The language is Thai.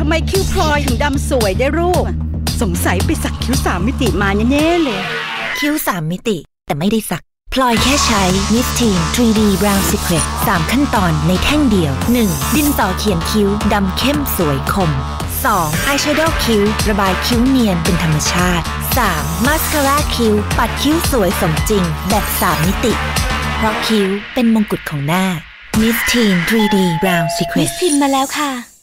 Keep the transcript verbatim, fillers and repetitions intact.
ำไมคิ้วพลอยถึงดำสวยได้รูปสงสัยไปสักคิ้วสามมิติมาแน่ๆเลยคิ้วสามมิติแต่ไม่ได้สักพลอยแค่ใช้ มิส ทีน ทรี ดี Brow Secret สามขั้นตอนในแท่งเดียว หนึ่ง ดินสอเขียนคิ้วดำเข้มสวยคม สอง อายแชโดว์คิ้วระบายคิ้วเนียนเป็นธรรมชาติ สาม มาสคาร่าคิ้วปัดคิ้วสวยสมจริงแบบสามมิติเพราะคิ้วเป็นมงกุฎของหน้า มิส ทีน ทรี ดี Brow Secret มิส ทีน มาแล้วค่ะ